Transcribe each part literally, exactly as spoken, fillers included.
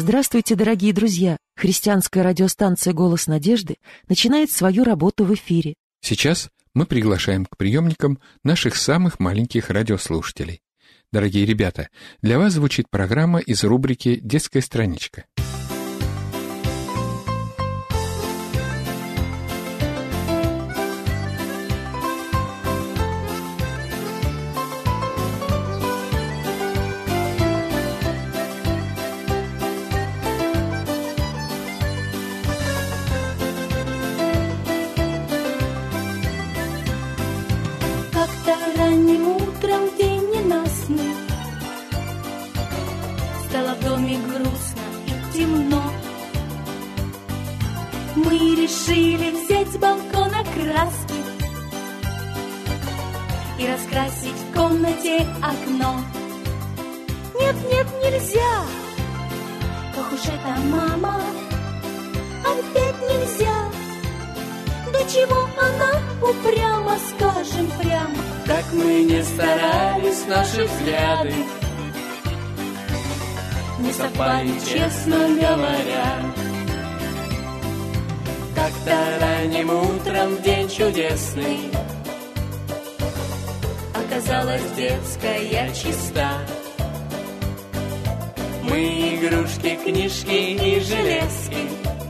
Здравствуйте, дорогие друзья! Христианская радиостанция «Голос надежды» начинает свою работу в эфире. Сейчас мы приглашаем к приемникам наших самых маленьких радиослушателей. Дорогие ребята, для вас звучит программа из рубрики «Детская страничка». Мы решили взять с балкона краски и раскрасить в комнате окно. Нет, нет, нельзя, ох уж это мама, опять нельзя. До чего она упряма, скажем прямо. Как мы не старались, наши взгляды не совпали, честно говоря. Как-то ранним утром в день чудесный оказалась детская чиста. Мы игрушки, книжки и железки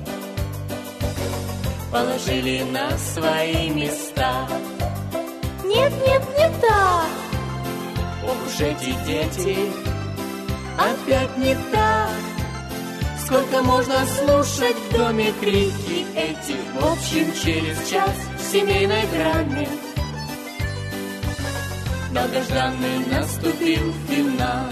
положили на свои места. Нет, нет, не так. Ох уж эти дети, опять не так. Сколько можно слушать в доме крики эти? В общем, через час в семейной драме долгожданный наступил финал.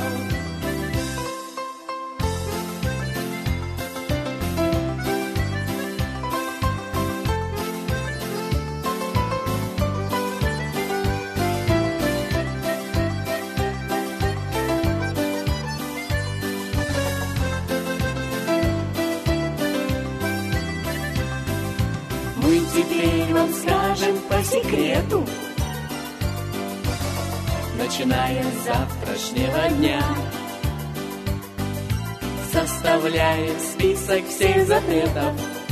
Мы теперь вам скажем по секрету, начиная с завтрашнего дня, составляем список всех запретов,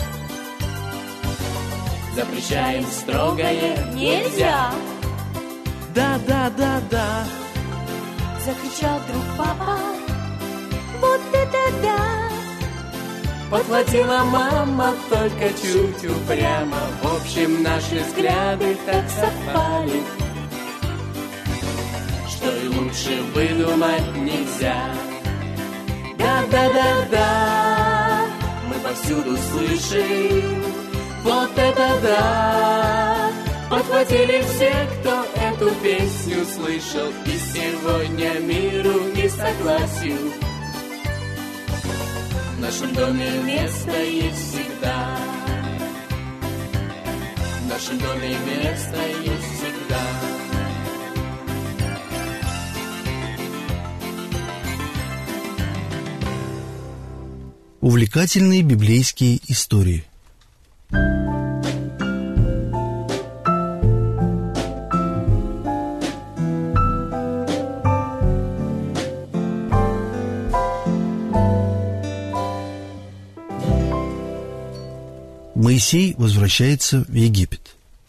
запрещаем строгое нельзя. Да, да, да, да, закричал вдруг папа. Вот это да! Подхватила мама только чуть упрямо. В общем, наши взгляды так совпали, что и лучше выдумать нельзя. Да-да-да-да, мы повсюду слышим. Вот это да! Подхватили все, кто эту песню слышал. И сегодня миру и согласию в нашем доме место есть всегда. В нашем доме место есть всегда. Увлекательные библейские истории. Моисей возвращается в Египет.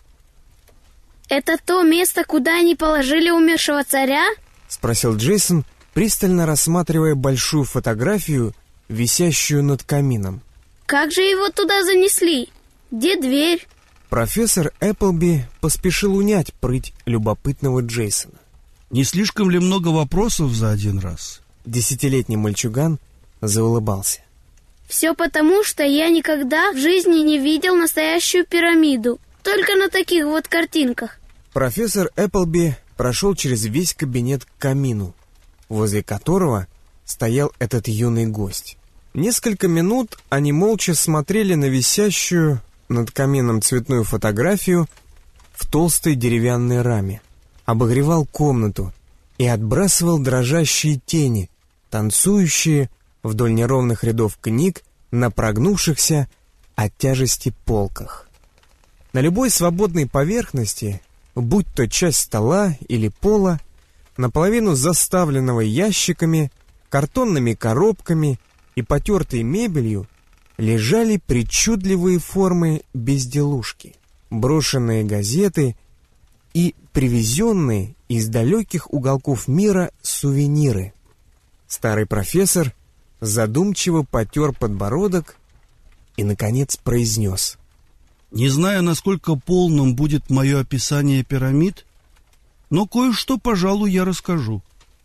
Это то место, куда они положили умершего царя? Спросил Джейсон, пристально рассматривая большую фотографию, висящую над камином. Как же его туда занесли? Где дверь? Профессор Эпплби поспешил унять прыть любопытного Джейсона. Не слишком ли много вопросов за один раз? Десятилетний мальчуган заулыбался. Все потому, что я никогда в жизни не видел настоящую пирамиду. Только на таких вот картинках. Профессор Эпплби прошел через весь кабинет к камину, возле которого стоял этот юный гость. Несколько минут они молча смотрели на висящую над камином цветную фотографию в толстой деревянной раме. Обогревал комнату и отбрасывал дрожащие тени, танцующие вдоль неровных рядов книг на прогнувшихся от тяжести полках. На любой свободной поверхности, будь то часть стола или пола, наполовину заставленного ящиками, картонными коробками и потертой мебелью лежали причудливые формы безделушки, брошенные газеты и привезенные из далеких уголков мира сувениры. Старый профессор задумчиво потер подбородок и, наконец, произнес: Не знаю, насколько полным будет мое описание пирамид, но кое-что, пожалуй, я расскажу.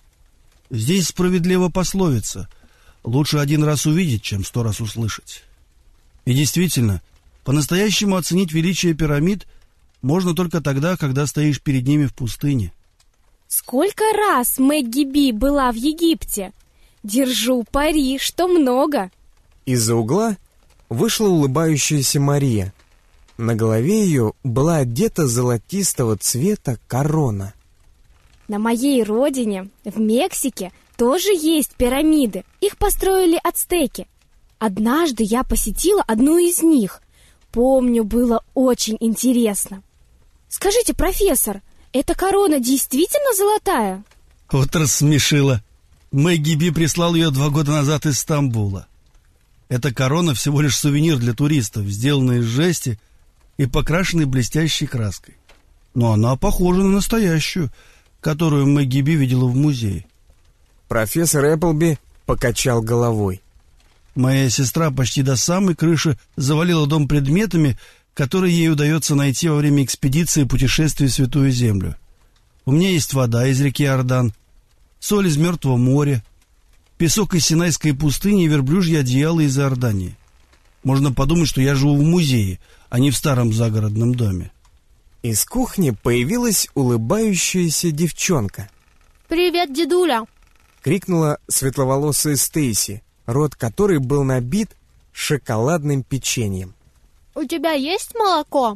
Здесь справедлива пословица: лучше один раз увидеть, чем сто раз услышать. И действительно, по-настоящему оценить величие пирамид можно только тогда, когда стоишь перед ними в пустыне. Сколько раз Мэгги Би была в Египте? Держу пари, что много. Из-за угла вышла улыбающаяся Мария. На голове ее была одета золотистого цвета корона. На моей родине, в Мексике, тоже есть пирамиды. Их построили ацтеки. Однажды я посетила одну из них. Помню, было очень интересно. Скажите, профессор, эта корона действительно золотая? Вот рассмешила. Мэгги Би прислал ее два года назад из Стамбула. Эта корона всего лишь сувенир для туристов, сделанный из жести и покрашенный блестящей краской. Но она похожа на настоящую, которую Мэгги Би видела в музее. Профессор Эпплби покачал головой. Моя сестра почти до самой крыши завалила дом предметами, которые ей удается найти во время экспедиции путешествия в Святую Землю. У меня есть вода из реки Иордан, соль из Мертвого моря, песок из Синайской пустыни и верблюжье одеяло из Иордании. Можно подумать, что я живу в музее, а не в старом загородном доме. Из кухни появилась улыбающаяся девчонка. «Привет, дедуля!» — крикнула светловолосая Стейси, рот которой был набит шоколадным печеньем. «У тебя есть молоко?»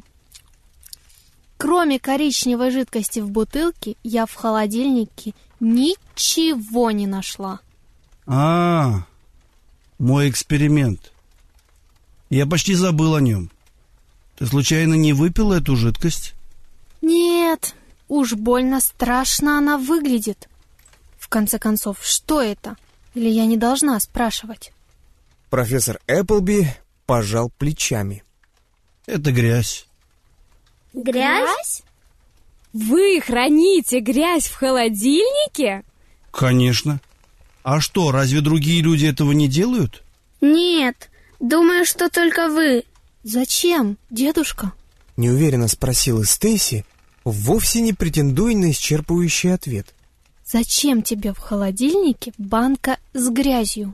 Кроме коричневой жидкости в бутылке, я в холодильнике ничего не нашла. А, мой эксперимент. Я почти забыл о нем. Ты случайно не выпила эту жидкость? Нет, уж больно страшно она выглядит. В конце концов, что это? Или я не должна спрашивать? Профессор Эпплби пожал плечами. Это грязь. Грязь? Вы храните грязь в холодильнике? Конечно. А что, разве другие люди этого не делают? Нет, думаю, что только вы. Зачем, дедушка? Неуверенно спросила Стейси, вовсе не претендуя на исчерпывающий ответ. Зачем тебе в холодильнике банка с грязью?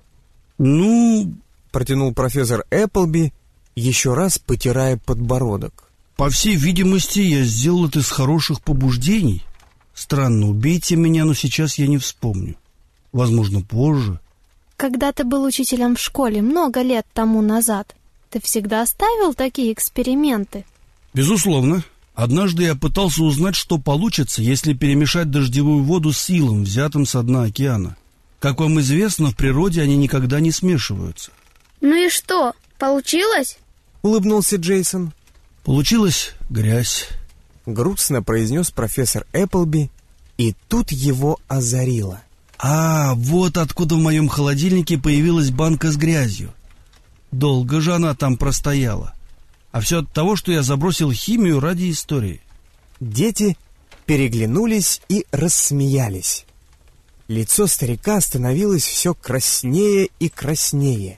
Ну, протянул профессор Эпплби, еще раз потирая подбородок. По всей видимости, я сделал это из хороших побуждений. Странно, убейте меня, но сейчас я не вспомню. Возможно, позже. Когда ты был учителем в школе много лет тому назад, ты всегда ставил такие эксперименты? Безусловно. Однажды я пытался узнать, что получится, если перемешать дождевую воду с илом, взятым со дна океана. Как вам известно, в природе они никогда не смешиваются. Ну и что, получилось? Улыбнулся Джейсон. Получилась грязь. Грустно произнес профессор Эпплби, и тут его озарило. А, вот откуда в моем холодильнике появилась банка с грязью. Долго же она там простояла. А все от того, что я забросил химию ради истории. Дети переглянулись и рассмеялись. Лицо старика становилось все краснее и краснее.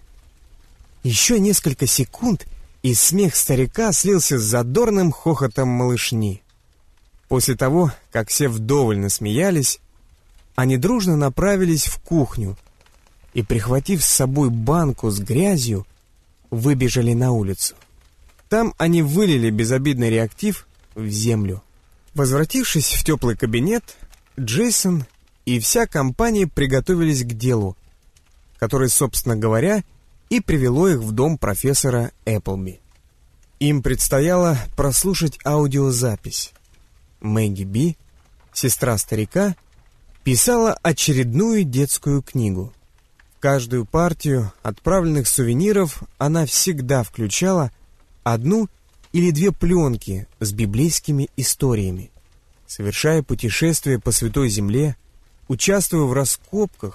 Еще несколько секунд, и смех старика слился с задорным хохотом малышни. После того, как все вдоволь насмеялись, они дружно направились в кухню и, прихватив с собой банку с грязью, выбежали на улицу. Там они вылили безобидный реактив в землю. Возвратившись в теплый кабинет, Джейсон и вся компания приготовились к делу, которое, собственно говоря, и привело их в дом профессора Эпплби. Им предстояло прослушать аудиозапись. Мэгги Би, сестра старика, писала очередную детскую книгу. В каждую партию отправленных сувениров она всегда включала одну или две пленки с библейскими историями. Совершая путешествие по Святой Земле, участвуя в раскопках,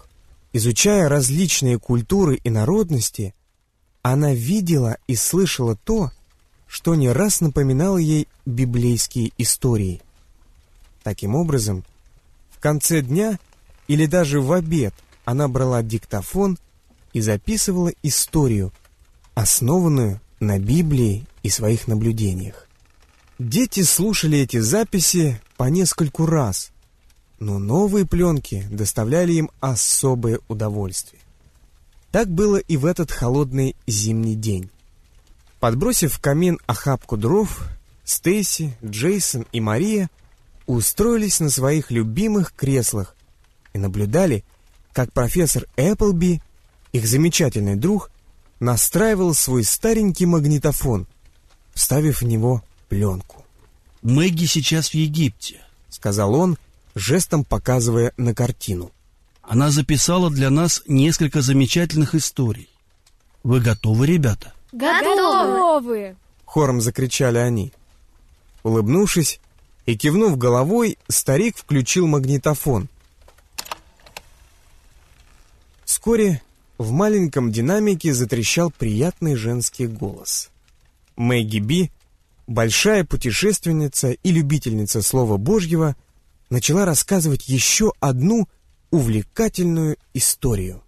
Изучая различные культуры и народности, она видела и слышала то, что не раз напоминало ей библейские истории. Таким образом, в конце дня или даже в обед она брала диктофон и записывала историю, основанную на Библии и своих наблюдениях. Дети слушали эти записи по нескольку раз, но новые пленки доставляли им особое удовольствие. Так было и в этот холодный зимний день. Подбросив в камин охапку дров, Стейси, Джейсон и Мария устроились на своих любимых креслах и наблюдали, как профессор Эпплби, их замечательный друг, настраивал свой старенький магнитофон, вставив в него пленку. «Мэгги сейчас в Египте», — сказал он, жестом показывая на картину. «Она записала для нас несколько замечательных историй. Вы готовы, ребята?» Готовы! Хором закричали они. Улыбнувшись и кивнув головой, старик включил магнитофон. Вскоре в маленьком динамике затрещал приятный женский голос. Мэгги Би, большая путешественница и любительница Слова Божьего, начала рассказывать еще одну увлекательную историю.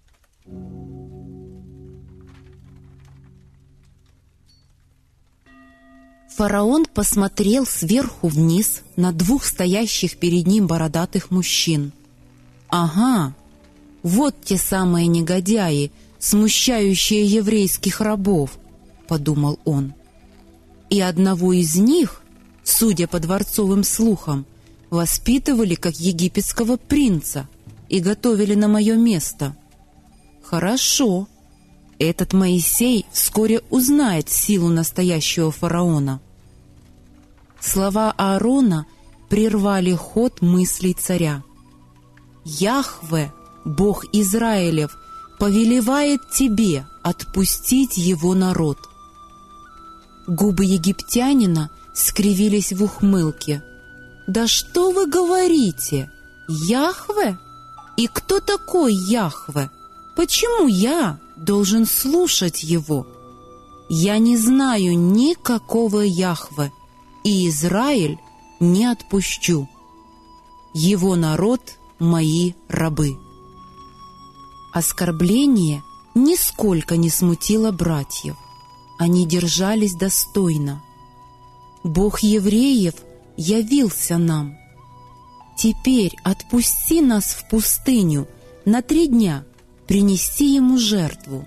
Фараон посмотрел сверху вниз на двух стоящих перед ним бородатых мужчин. «Ага, вот те самые негодяи, смущающие еврейских рабов», — подумал он. «И одного из них, судя по дворцовым слухам, воспитывали как египетского принца и готовили на мое место. Хорошо, этот Моисей вскоре узнает силу настоящего фараона». Слова Аарона прервали ход мыслей царя. «Яхве, Бог Израилев, повелевает тебе отпустить его народ». Губы египтянина скривились в ухмылке. «Да что вы говорите? Яхве? И кто такой Яхве? Почему я должен слушать его? Я не знаю никакого Яхве, и Израиль не отпущу. Его народ — мои рабы». Оскорбление нисколько не смутило братьев. Они держались достойно. Бог евреев явился нам. Теперь отпусти нас в пустыню на три дня, принести ему жертву.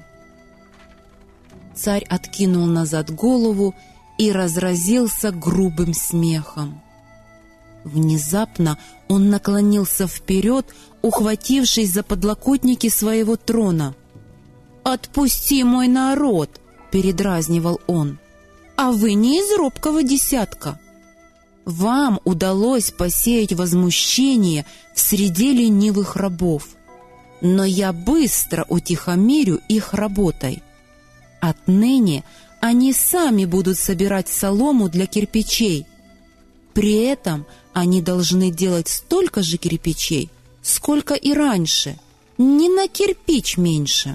Царь откинул назад голову и разразился грубым смехом. Внезапно он наклонился вперед, ухватившись за подлокотники своего трона. «Отпусти мой народ!» — передразнивал он. «А вы не из робкого десятка. Вам удалось посеять возмущение в среде ленивых рабов, но я быстро утихомирю их работой. Отныне они сами будут собирать солому для кирпичей. При этом они должны делать столько же кирпичей, сколько и раньше, ни на кирпич меньше».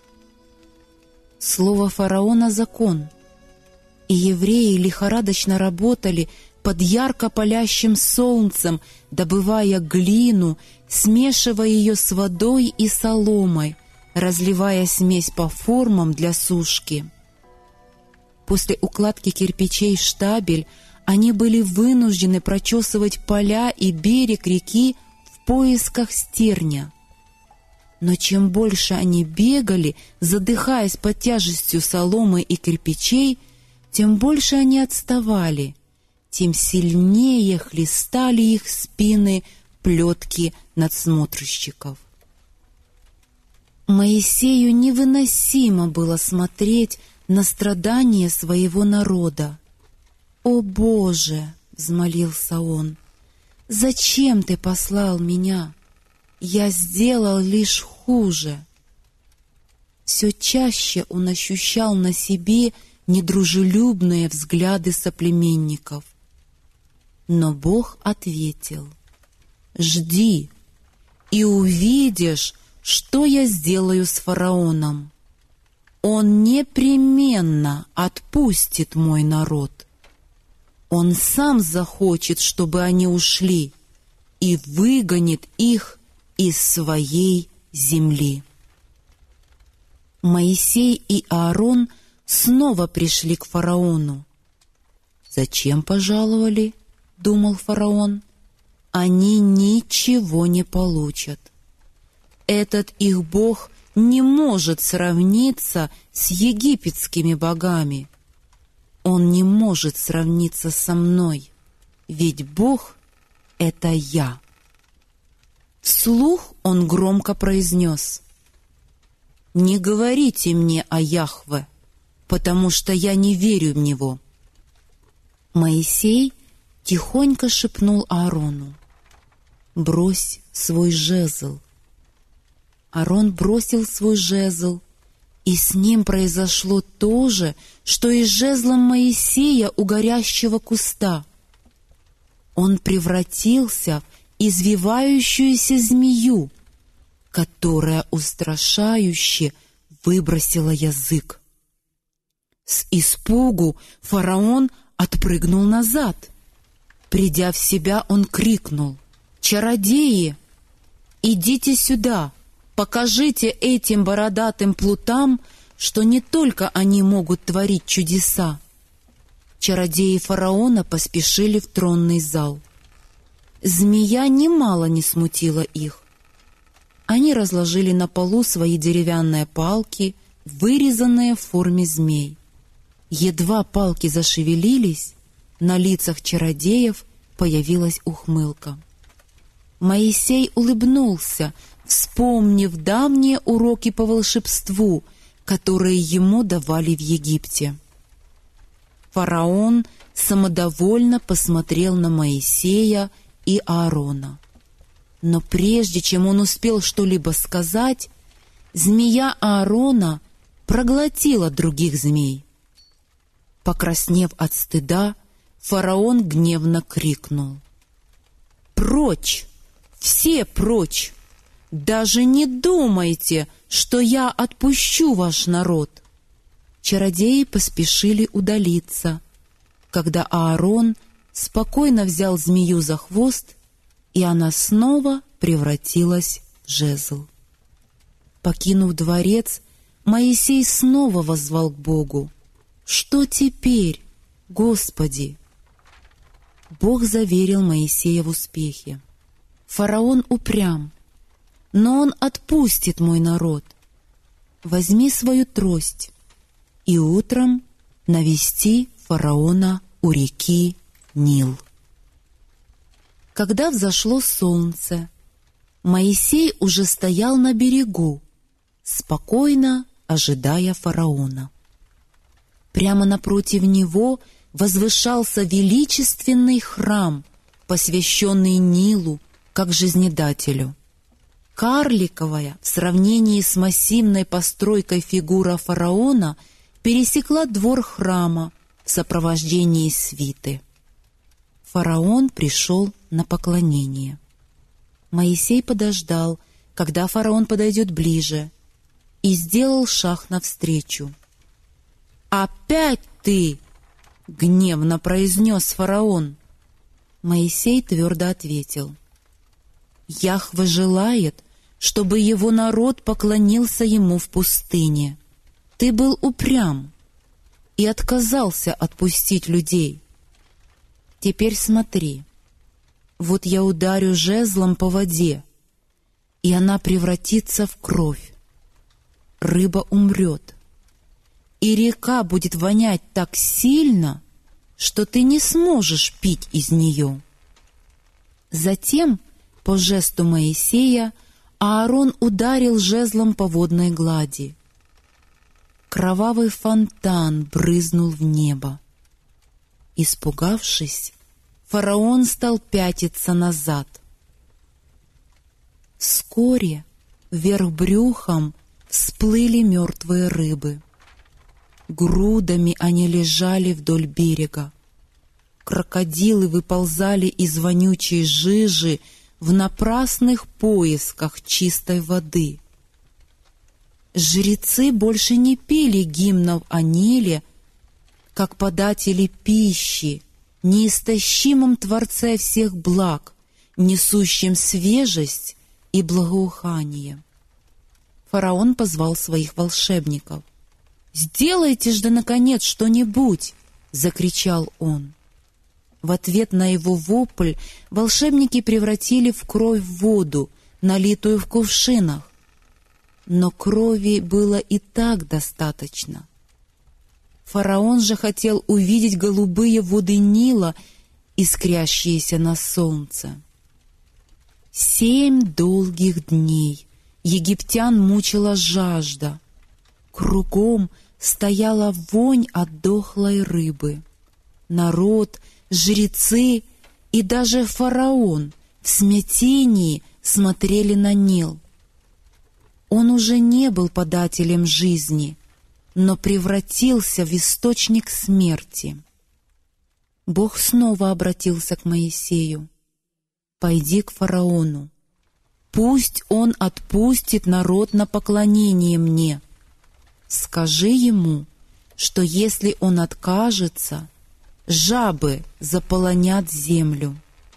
Слово фараона — закон, и евреи лихорадочно работали под ярко палящим солнцем, добывая глину, смешивая ее с водой и соломой, разливая смесь по формам для сушки. После укладки кирпичей в штабель они были вынуждены прочесывать поля и берег реки в поисках стерня. Но чем больше они бегали, задыхаясь под тяжестью соломы и кирпичей, тем больше они отставали, тем сильнее хлестали их спины плетки надсмотрщиков. Моисею невыносимо было смотреть на страдания своего народа. «О Боже!» — взмолился он. «Зачем ты послал меня? Я сделал лишь хуже». Все чаще он ощущал на себе недружелюбные взгляды соплеменников. Но Бог ответил: «Жди, и увидишь, что я сделаю с фараоном. Он непременно отпустит мой народ. Он сам захочет, чтобы они ушли, и выгонит их из своей земли. Моисей и Аарон снова пришли к фараону. «Зачем пожаловали?» — думал фараон. «Они ничего не получат. Этот их бог не может сравниться с египетскими богами. Он не может сравниться со мной, ведь Бог — это я». Вслух он громко произнес: «Не говорите мне о Яхве, потому что я не верю в Него». Моисей тихонько шепнул Аарону: «Брось свой жезл». Аарон бросил свой жезл, и с ним произошло то же, что и с жезлом Моисея у горящего куста. Он превратился в извивающуюся змею, которая устрашающе выбросила язык. С испугу фараон отпрыгнул назад. Придя в себя, он крикнул: «Чародеи, идите сюда! Покажите этим бородатым плутам, что не только они могут творить чудеса». Чародеи фараона поспешили в тронный зал. Змея немало не смутила их. Они разложили на полу свои деревянные палки, вырезанные в форме змей. Едва палки зашевелились, на лицах чародеев появилась ухмылка. Моисей улыбнулся, вспомнив давние уроки по волшебству, которые ему давали в Египте. Фараон самодовольно посмотрел на Моисея и Аарона. Но прежде чем он успел что-либо сказать, змея Аарона проглотила других змей. Покраснев от стыда, фараон гневно крикнул: «Прочь! Все прочь! Даже не думайте, что я отпущу ваш народ!» Чародеи поспешили удалиться, когда Аарон спокойно взял змею за хвост, и она снова превратилась в жезл. Покинув дворец, Моисей снова воззвал к Богу: «Что теперь, Господи?» Бог заверил Моисея в успехе: «Фараон упрям, но он отпустит мой народ. Возьми свою трость и утром навести фараона у реки Нил». Когда взошло солнце, Моисей уже стоял на берегу, спокойно ожидая фараона. Прямо напротив него возвышался величественный храм, посвященный Нилу как жизнедателю. Карликовая в сравнении с массивной постройкой фигура фараона пересекла двор храма в сопровождении свиты. Фараон пришел на поклонение. Моисей подождал, когда фараон подойдет ближе, и сделал шаг навстречу. «Опять ты!» — гневно произнес фараон. Моисей твердо ответил: «Яхве желает, чтобы его народ поклонился ему в пустыне. Ты был упрям и отказался отпустить людей. Теперь смотри, вот я ударю жезлом по воде, и она превратится в кровь. Рыба умрет, и река будет вонять так сильно, что ты не сможешь пить из нее». Затем, по жесту Моисея, Аарон ударил жезлом по водной глади. Кровавый фонтан брызнул в небо. Испугавшись, фараон стал пятиться назад. Вскоре вверх брюхом всплыли мертвые рыбы. Грудами они лежали вдоль берега. Крокодилы выползали из вонючей жижи в напрасных поисках чистой воды. жрецы больше не пели гимнов о Ниле, как податели пищи, неистощимом Творце всех благ, несущим свежесть и благоухание. Фараон позвал своих волшебников. «Сделайте же, да, наконец, что-нибудь!» — закричал он. В ответ на его вопль волшебники превратили в кровь воду, налитую в кувшинах. Но крови было и так достаточно. Фараон же хотел увидеть голубые воды Нила, искрящиеся на солнце. Семь долгих дней египтян мучила жажда. Кругом стояла вонь от дохлой рыбы. Народ, жрецы и даже фараон в смятении смотрели на Нил. Он уже не был подателем жизни, но превратился в источник смерти. Бог снова обратился к Моисею. «Пойди к фараону. Пусть он отпустит народ на поклонение мне. Скажи ему, что если он откажется, жабы заполонят землю.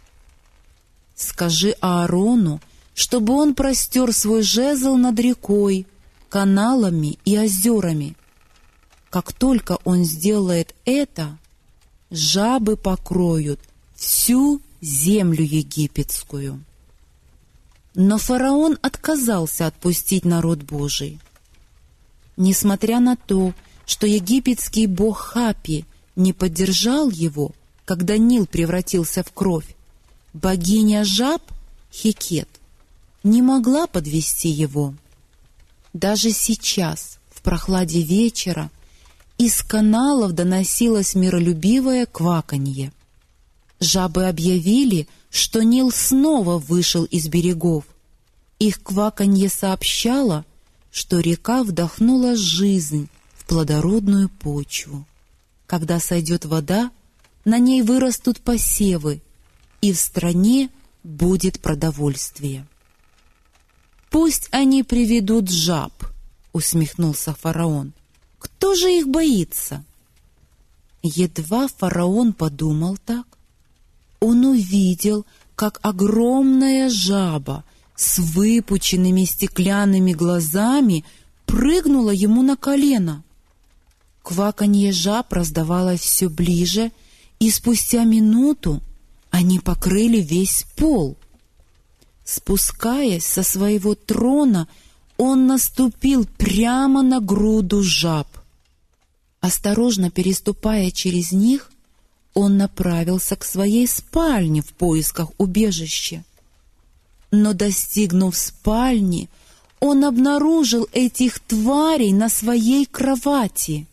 Скажи Аарону, чтобы он простер свой жезл над рекой, каналами и озерами. Как только он сделает это, жабы покроют всю землю египетскую». Но фараон отказался отпустить народ Божий. Несмотря на то, что египетский бог Хапи не поддержал его, когда Нил превратился в кровь, богиня жаб, Хекет, не могла подвести его. Даже сейчас, в прохладе вечера, из каналов доносилось миролюбивое кваканье. Жабы объявили, что Нил снова вышел из берегов. Их кваканье сообщало, что река вдохнула жизнь в плодородную почву. Когда сойдет вода, на ней вырастут посевы, и в стране будет продовольствие. «Пусть они приведут жаб», — усмехнулся фараон. «Кто же их боится?» Едва фараон подумал так, он увидел, как огромная жаба с выпученными стеклянными глазами прыгнула ему на колено. Кваканье жаб раздавалось все ближе, и спустя минуту они покрыли весь пол. Спускаясь со своего трона, он наступил прямо на груду жаб. Осторожно переступая через них, он направился к своей спальне в поисках убежища. Но, достигнув спальни, он обнаружил этих тварей на своей кровати.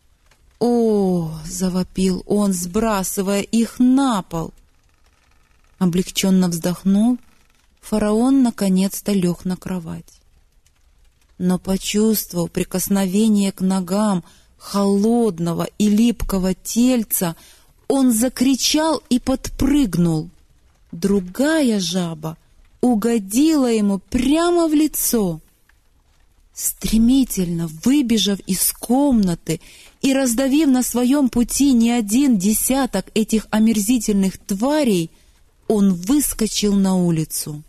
«О!» — завопил он, сбрасывая их на пол. Облегченно вздохнув, фараон наконец-то лег на кровать. Но, почувствовав прикосновение к ногам холодного и липкого тельца, он закричал и подпрыгнул. Другая жаба угодила ему прямо в лицо. Стремительно выбежав из комнаты и раздавив на своем пути не один десяток этих омерзительных тварей, он выскочил на улицу.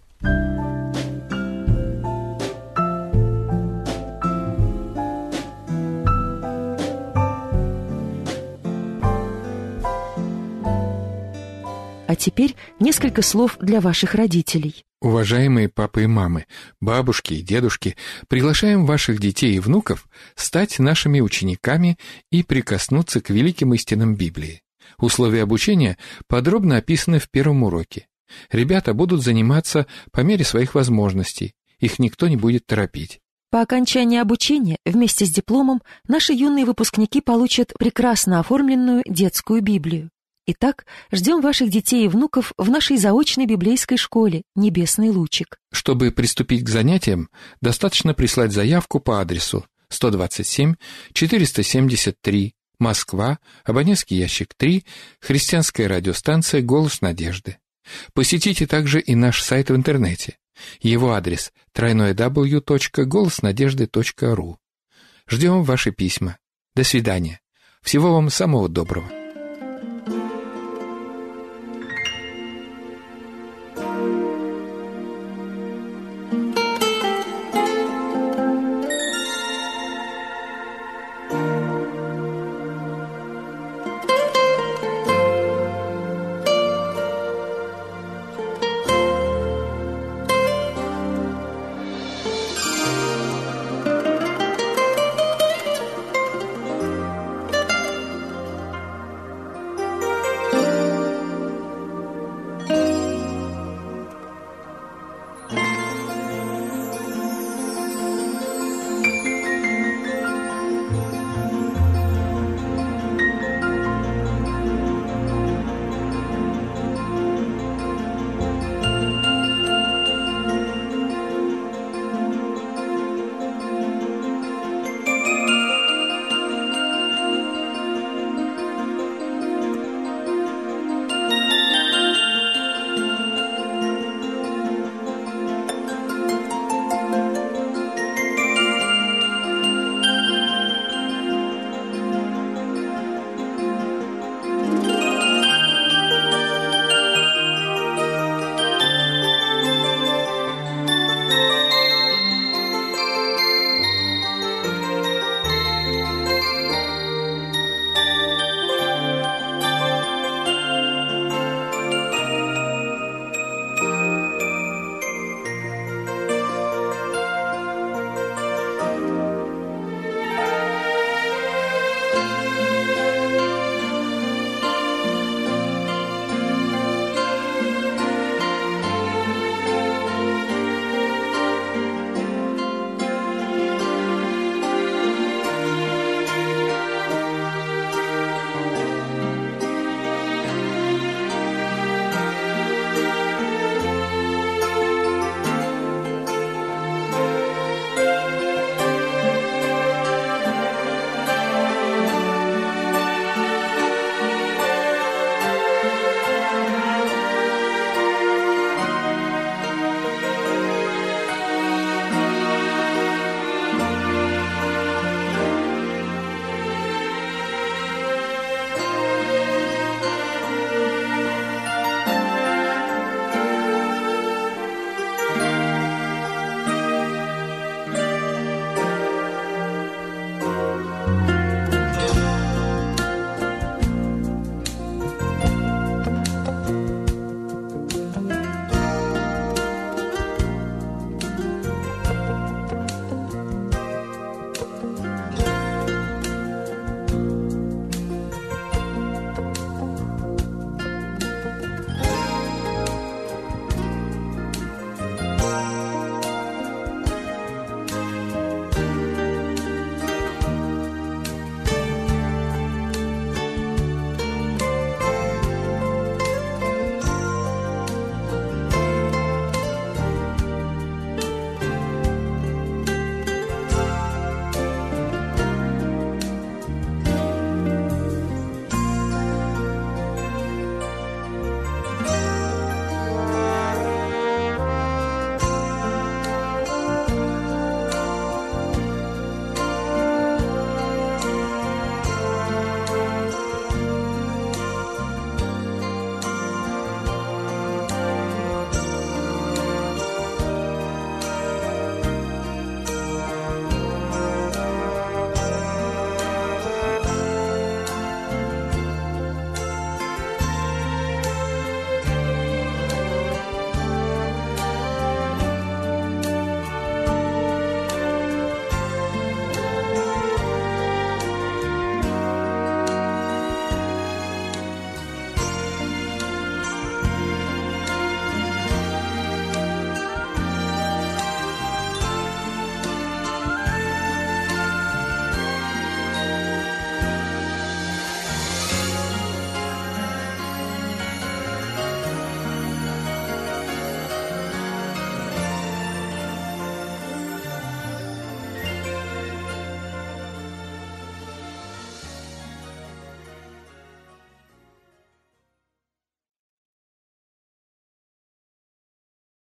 А теперь несколько слов для ваших родителей. Уважаемые папы и мамы, бабушки и дедушки, приглашаем ваших детей и внуков стать нашими учениками и прикоснуться к великим истинам Библии. Условия обучения подробно описаны в первом уроке. Ребята будут заниматься по мере своих возможностей, их никто не будет торопить. По окончании обучения вместе с дипломом наши юные выпускники получат прекрасно оформленную детскую Библию. Итак, ждем ваших детей и внуков в нашей заочной библейской школе «Небесный лучик». Чтобы приступить к занятиям, достаточно прислать заявку по адресу сто двадцать семь четыреста семьдесят три, Москва, абонентский ящик три, христианская радиостанция «Голос надежды». Посетите также и наш сайт в интернете. Его адрес дабл ю дабл ю дабл ю точка голос надежды точка ру. Ждем ваши письма. До свидания. Всего вам самого доброго.